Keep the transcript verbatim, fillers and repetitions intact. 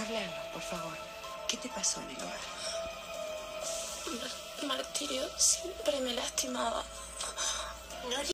Háblanos, por favor. ¿Qué te pasó en el hogar? Martirio siempre me lastimaba.